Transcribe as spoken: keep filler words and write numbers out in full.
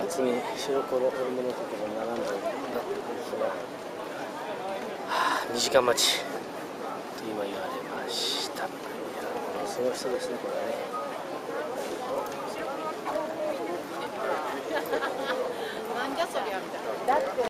厚み白黒ホルモンのところに並んでるんだ。はあ、にじかん待ちと今言われました。いや、ものすごい人ですね、これはね。 なんじゃそりゃみたいな。だって